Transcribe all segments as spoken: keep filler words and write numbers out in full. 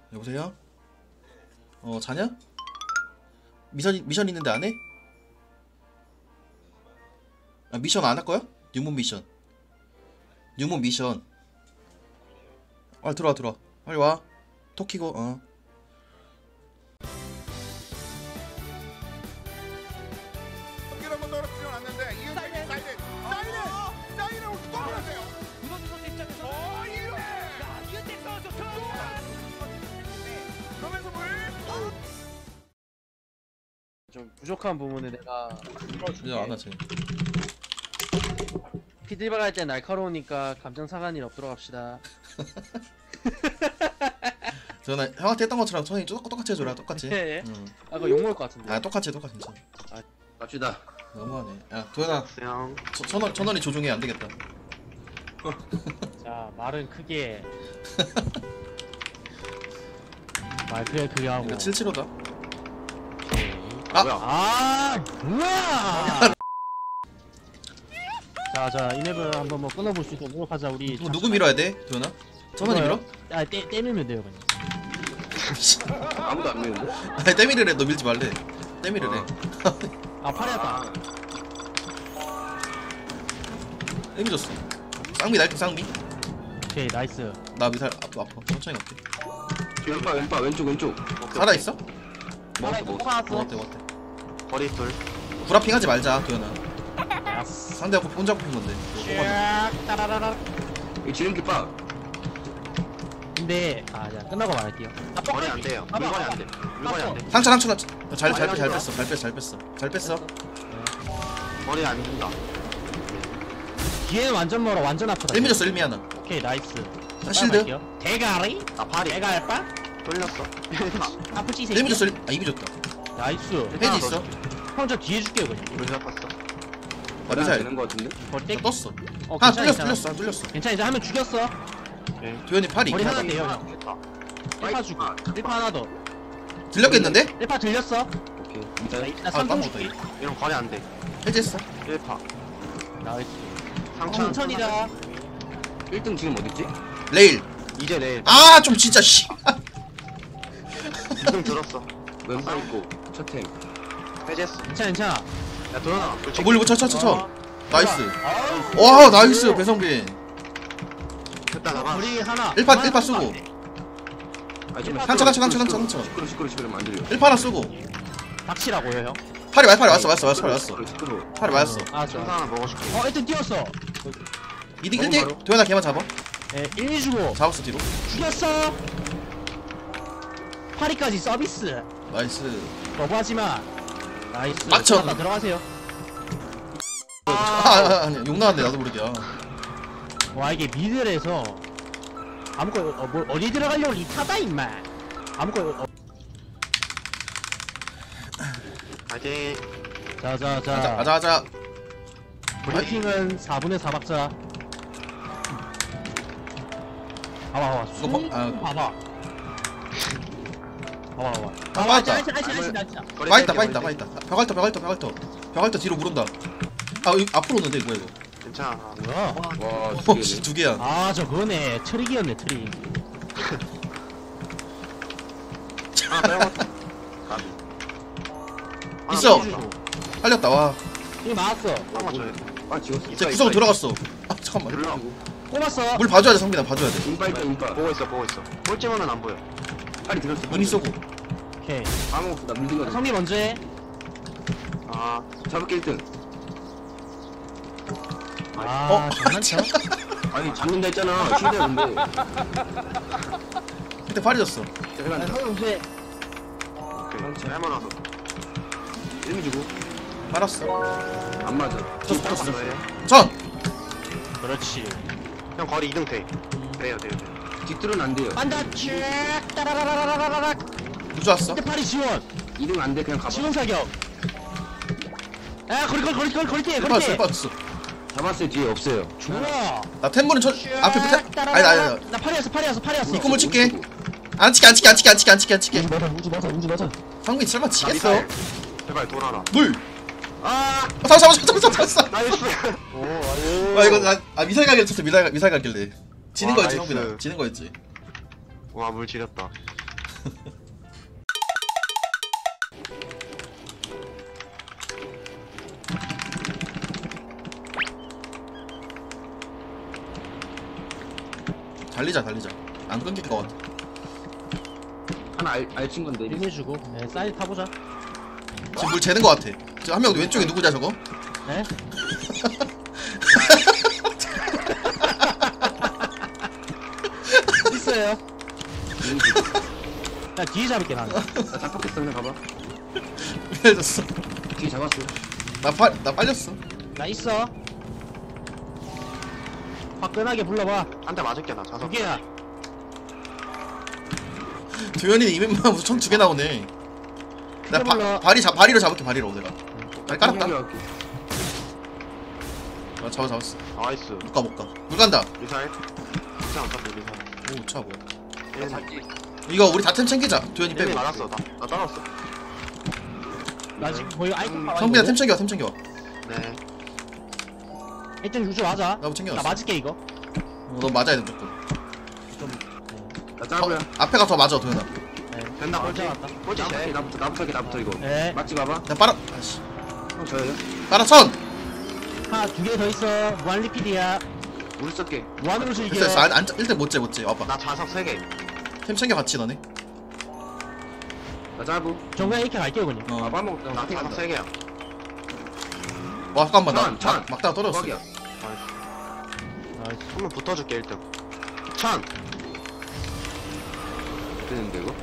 여보세요? 어 자냐? 미션 미션 있는데 안 해? 아 미션 안 할 거야? 뉴몬 미션. 뉴몬 미션. 아 들어와 들어와. 빨리 와. 토키고 어. 좀 부족한 부분을 내가 그냥 안 하지. 피드백 할 때 날카로우니까 감정 상한 일 없도록 합시다. 저는 형한테 했던 것처럼 천이 똑같이 해줘라. 똑같이. 예. 응. 아 그거 욕먹을 것 같은데. 아 똑같이 똑같이 괜찮아. 갑시다. 너무하네. 야 도현아. 형. 천원 천원이 조종해 안 되겠다. 자 말은 크게. 말 크게 크게 하고. 이거 칠칠오다. 아, 아! 뭐야? 아 뭐야? 자자 이 맵을 한번 뭐 끊어볼 수 있도록 노력하자 우리. 이거 누구 밀어야 돼? 도현아? 천원이 밀어? 아떼 떼밀면 돼요 그냥. 아무도 안 미는데? 아니 때밀으래. 너 밀지 말래. 때밀으래. 아 팔이었다. 때밀었어. 쌍미 날개 쌍미. 오케이 나이스. 나 미살 아파 아파. 천천히 갈게. 왼바 왼바 왼쪽 왼쪽. 살아 있어? 먹었어 먹었어. 살았어. 먹었대 먹었대. 거리 둘. 브라핑 하지 말자 도현아. 야스. 상대하고 혼자 뽑힌 건데. 쫙 따라라라. 이 지름 깃밥. 근데 아자 끝나고 말할게요. 아, 거리 안 돼요. 봐봐, 물건이 봐봐. 안 돼. 물건이 안 돼. 상처 상처 상처. 잘잘 뺐, 잘 뺐어. 잘 뺐어. 잘 뺐어. 잘 뺐어. 거리 안 준다. 뒤에는 완전 멀어. 완전 아프다. 일미 줬어. 일미 하나. 오케이 나이스. 자, 실드. 갈게요. 대가리? 아 팔이. 대갈빠? 돌렸어. 아프지 이 새끼. 일미 줬어. 아 이미 줬다. 나이스. 페이지 있어. 형 저 뒤에 줄게요 그냥. 물 잡았어. 아 거리 안 미사일. 되는 거 같은데? 거리 떼. 나 떴어. 어, 하나 괜찮아, 뚫렸어. 괜찮아. 뚫렸어. 안 뚫렸어. 괜찮아 이제 하면 죽였어. 도현이 팔이. 머리 하나 하나. 돼요 형. 일 파 주고 일 파 하나 더. 들렸겠는데? 일 파 들렸어. 오케이. 나 미사일. 나 아, 삼 등 깜빡이다, 줄게. 이런 거리 안 돼. 해제했어. 일 파. 나이스. 상천. 천천히다. 일 등 지금 어딨지? 레일. 이제 내일. 아 좀 진짜 씨. 이 등 들었어. 왼바 있고 첫 템. 해제했어. 괜찮아 괜찮아. 야 도현아. 아, 몰리고 쳐쳐쳐쳐. 어. 나이스. 아우. 와 나이스 배성빈. 됐다 나가. 우리 하나. 일 파 일 파 쓰고. 아, 좀 상처, 상처, 상처, 상처, 상처. 시끄러 시끄러 시끄러 안 들려. 일 파 하나 쓰고. 닥치라고요 형. 팔이 왔 팔이 왔어 왔어 왔어 팔이 왔어. 시끄러 시끄러. 팔이 왔어. 아 청사 저. 하나 먹어줄게. 어 일단 뛰었어. 이등 너무 끝이 바로. 도현아 걔만 잡아. 예, 일, 이 주고 잡았어 뒤로. 죽였어. 파리까지 서비스. 나이스. 너무하지마. 나이스. 막천. 들어갔다, 들어가세요. 아, 아 아니 욕 나왔네 나도 모르게. 아. 와 이게 미들에서 아무거 어, 뭐, 어디 들어가려고 리타다 임마. 아무거 어, 파이팅. 자자자. 가자 가자 가자. 브리핑은 사분의 사 박자. 봐봐 봐봐. 이거 버- 아. 봐봐. 봐봐 봐봐. 아, 맞다. 아이씨 아이씨 아이씨 아이씨. 빠있다 빠있다 빠있다. 벽알터 벽알터 벽알터. 벽알터 뒤로 물은다. 아 여기 앞으로 오는데 뭐야 이거. 괜찮아. 뭐야? 와, 어, 씨, 두 개야. 아 저 그거네 트릭이었네 트릭. 아, 빼먹었다. 가비. 있어. 빼먹었다. 살렸다 와. 이거 맞았어. 아, 맞춰야 돼. 아, 지웠어. 이제 구석 들어갔어. 아 잠깐만. 들으라고. 꼽았어. 물 봐줘야 돼 성빈아 봐줘야 돼. 인파 있다, 인파. 보고 있어, 보고 있어. 꼴찌면은 안 보여. 빨리 들었어. 이미 쏘고. 오케이. 아무것도 나 물든 거. 성미 먼저 해. 아, 잡을게 일 등. 아 어? 장난쳐? 아니, 잡는다 했잖아. 실패했는데. 그때 파리졌어. 대단하다. 성미 먼저 해. 오케이. 할만하서. 일미 주고. 알았어. 안 맞아. 붙었어, 붙었어. 해. 전. 그렇지. 형 거리 이 등 돼. 돼요, 돼요, 돼요. 뒷들은 안 돼요. 반다 쭉 따라라라라라라락. 누주 왔어. 근데 파리 지원. 이 등 안 돼, 그냥 가봐. 지원 사격. 아 거리 거리 거리 거리 거리 뛰어 일 거리 빠졌어 일 뛰어. 빠졌어. 잡았어요, 뒤에 없어요. 좋아. 나 템브는 천 앞에 붙어. 아니 나 아니 나 파리였어 파리였어 파리였어. 이 꿈을 칠게. 안 치게 안 치게 안 치게 안 치게 안 치게 안 치게. 맞아 우주 맞아 우주 맞아. 성빈 설마 아, 치겠어? 미사일. 제발 돌아라. 물. 아, 아, 잡았어 잡았어 잡았어 잡았어. 나이스. 오, 아유. 아 이거 나 아 미사일 가게 쳤어 미사일 가- 미사일 가길래. 지는 와, 거였지 나이스. 성빈아. 지는 거였지. 와, 물 지렸다. 달리자 달리자. 안 끊길 것 같아. 하나 알, 알친 건데. 힘내주고 네, 사이드 타보자. 지금 물 재는 것 같아. 지금 한 명 왼쪽에 누구냐 저거? 네? 있어요. 나 뒤에 잡을게 나는. 나 잡혔겠어. 그냥 가봐. 미안해졌어. 뒤에 잡았어. 나 파, 나 빨렸어. 나 있어. 화끈하게 불러봐. 한 대 맞을게 나 두 자석. 개야. 도현이는 이벤만 무슨 총 두 개 나오네. 나 바, 몰라. 발이 잡 발이로 잡을게 발이로 내가. 발 깔았다. 할게. 아 잡아 잡았어. 나이스. 못 가 못 가. 물 간다. 미사일. 미사일 안 탔어 미사일. 오 차 뭐야? 나 살지. 이거 우리 다템 챙기자. 도현이 일이 빼고. 맞았어 나. 나 따라왔어. 나 지금 거의 아이콘 음, 봐봐. 성빈아 템 챙겨 템 챙겨. 네. 일단 유주 맞아. 나도 챙겨놨어. 나 맞을게 이거. 어, 너 맞아야 돼 무조건. 좀. 나 짜고야. 앞에가 더 맞아 도현아. 네. 된다 꼴찌 꼴찌. 나왔다. 꼴찌 나부터 돼. 나부터 나부터 할게, 나부터 이거. 네. 맞지 봐봐. 나 빨아. 아씨. 형 저예요. 빨아 천. 하나 두 개 더 있어. 무한 리필이야. 우리 쓸게. 무한으로 즐겨. 됐어 됐어. 안안 일단 못재 못재. 와봐. 나 자석 세 개. 템 챙겨 같이 너네. 나 짜부. 정말 이렇게 갈게요 그냥. 어. 밥 먹자. 나 자석 세 개야. 와 잠깐만 나 천, 천. 막, 막다가 떨어졌어. 대박이야. 나이스. 한번 붙어줄게 일 등. 천. 되는데 이거?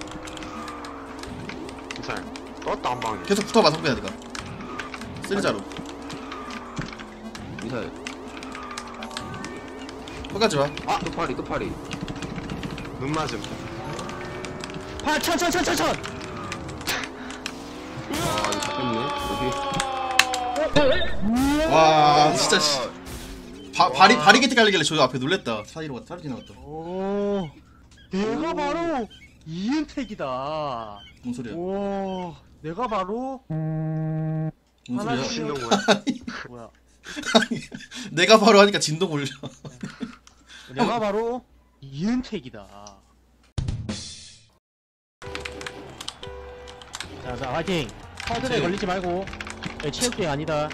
미사일. 떴다 한 방에. 계속 붙어봐 성빈아 네가. 쓰리자로. 미사일. 끝까지 와. 아, 또 파리, 또 파리. 눈 맞음. 파, 천, 천, 천, 천, 천. 아, 이거 잡혔네. 여기. 와 진짜 씨. 바, 바리 바리게트 갈리길래 저 앞에 놀랬다. 사이로 사로 지나갔다. 오. 내가 바로 이은택이다. 뭔 소리야? 오. 내가 바로 뭔 소리야? 하나 신동 뭐야? 뭐야? 내가 바로 하니까 진동 올려. 내가 바로 이은택이다. 자, 자, 화이팅. 허들에 화이팅. 걸리지 말고. 야, 체육대회 아니다.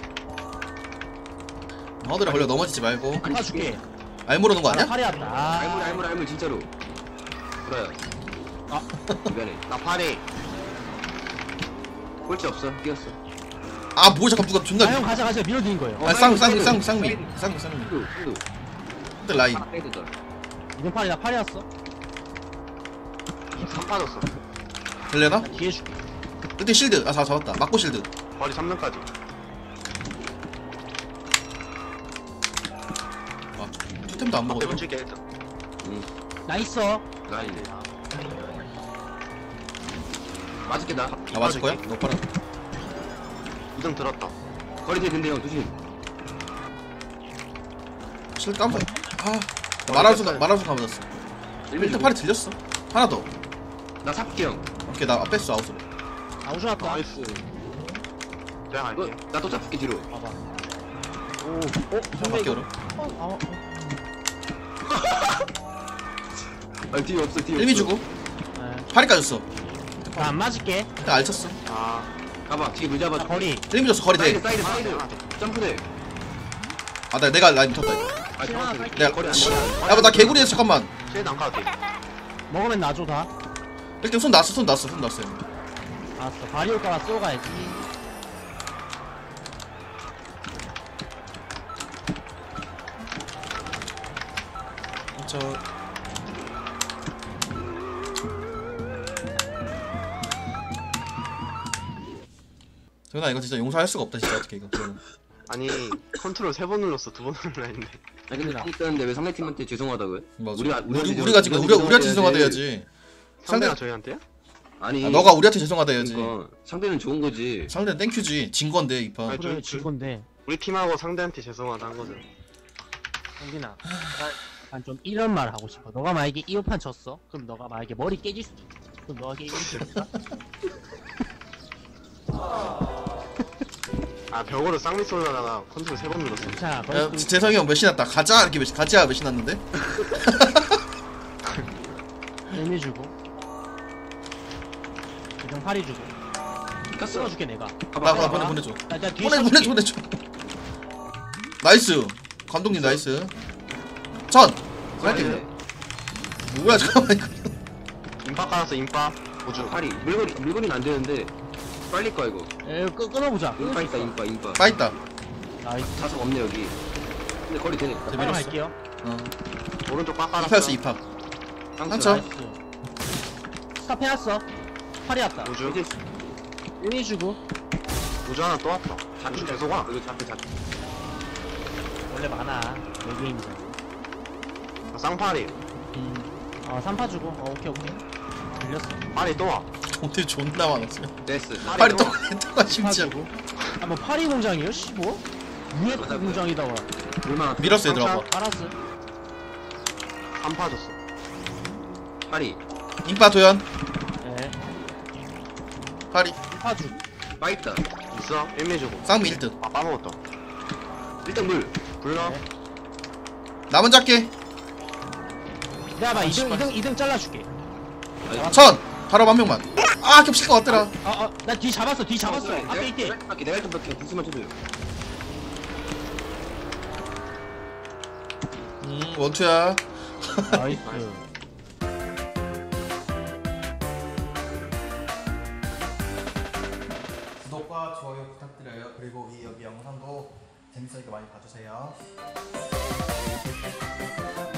허들에 걸려 넘어지지 말고. 하나 줄게. 알모르는 거 나 아니야? 팔이 왔다. 알물, 알물, 알물, 진짜로. 그래. 아. 미안해. 나 파리. 꼴찌 없어. 뛰었어. 아 뭐야 잠깐 누가 존나. 아, 형 가자, 가자. 밀어드린 거예요. 아 쌍 쌍 쌍 쌍미 쌍미 쌍미. 후두, 후두. 근데 라인. 하나 빼야 되잖아. 이번 팔이 나 팔이 왔어. 삼 빠졌어. 될래나? 나 뒤에 줄게. 그때 실드. 아 잡- 잡았다. 막고 실드. 거리 삼 등까지. 아 토템도 안 먹었어. 대본 줄게 일 등. 응. 나 있어. 라인이네. 맞을게, 나. 아 맞을 거야? 너 빨아. 이 등 들었다. 거리 뒤에 된대, 형. 조심. 실드 깜빡. 아. 나 말하는 순간 말하는 순간 맞았어. 일단 팔이 들렸어. 하나 더. 나 삽게, 형. 오케이 나 뺐어 아웃으로. 아우주 왔다. 나이스. 내가 너, 갈게. 나또 잡게, 뒤로. 봐봐. 오, 어? 형 밖에 얼어. 어, 어, 어. 아, 뒤에 없어, 뒤에 일미 없어. 주고. 네. 팔이 까졌어. 나안 맞을게. 일단 알쳤어. 아. 가봐, 뒤에 물 잡아. 나 거리. 일미 줬어 거리 사이드, 돼. 사이드, 사이드. 하나 돼. 점프돼. 아 나 내가 라인 붙었다 이거. 아, 정확하게. 내가 거리 안 씨. 돼. 야나 개구리에서 잠깐만. 실드 안 가도 돼. 먹으면 놔줘 다. 일단 손 놨어 손 놨어 손 놨어요. 알았어. 발이 올까봐 쏘 가야지. 저 정현아 이거 진짜 용서할 수가 없다 진짜 어떻게 이거. 그거는. 아니 컨트롤 세 번 눌렀어 두 번 눌러야 했는데. 아, 근데 공 뜨는데 왜 상대팀한테 죄송하다고요? 맞아. 우리가- 우리, 우리한테 우리가 지금 우리 우리한테 죄송하다 죄송해야지. 해야지. 상대가 상대 저희한테요? 아니, 아, 너가 우리한테 죄송하다 해야지. 그러니까 상대는 좋은 거지. 상대는 땡큐지. 진 건데 이 판. 아니, 그래, 저- 질 건데. 우리 팀하고 상대한테 죄송하다 한 거죠. 성빈아. 난좀 이런 말 하고 싶어. 너가 만약에 이 호판 졌어? 그럼 너가 만약에 머리 깨질 수도 있어. 그럼 너가 게임을 졌어? 아 벽으로 쌍미 쏠려다가 컨트롤 세 번 눌렀어. 자, 야, 거기 지- 재성이 형 몇 신났다. 가자 이렇게 몇 가자 몇 신났는데? 의미 주고. 이등 팔이 주고. 깠어. 쓸어줄게 내가. 나 나 보내 보내줘. 나, 나 뒤에 보내 보내줘 보내줘. 나이스. 감독님 나이스. 전. 할게 그냥. 뭐야 잠깐만 이거. 인파 깔았어 인파. 보주. 파리 물거리 물거리는 안 되는데 빨리 거 이거. 에 끄, 끊어보자. 인파 있다 인파 인파. 빠 있다. 나이스. 자석 없네 여기. 근데 거리 되네. 네, 빨리 밀었어. 갈게요. 어. 오른쪽 꽉 깔았어. 이파였어 이파. 상처. 나이스. 스탑 해놨어. 팔이 왔다. 보주. 이제 일이 주고. 보주 하나 또 왔다. 잡히 보주 계속 와. 이거 잡히 잡히. 원래 많아. 내 게임이잖아. 아, 쌍파리. 음. 어 삼파 주고. 어 오케이 오케이. 들렸어. 파리 또 와. 돈들 존나 많았어요. 됐어. 빨리 또 또 또가 삼파 심지어. 주고. 아뭐 파리 공장이요? 씨 뭐? 위에 맞아, 공장이다가. 얼마나 밀었어 얘들아 봐. 알았어. 한파 줬어. 파리 인파 도연. 네. 파리. 삼파 주. 빠 있다. 있어. 일미 주고. 쌍미 일 등. 아 빠먹었다. 일단 물. 불러. 네. 나 먼저 할게. 내가 봐 아, 이등 씨발. 이등 이등 잘라줄게. 천. 바로 한 명만. 아 겹칠 것 같더라. 아아나 뒤 잡았어 뒤 잡았어. 내가- 앞에 있대. 내가 할게. 내가 일단 몇개 부스만 쳐줘요. 음 원투야. 나이스. 구독과 좋아요 부탁드려요. 그리고 이 여기 영상도 재밌으니까 많이 봐주세요.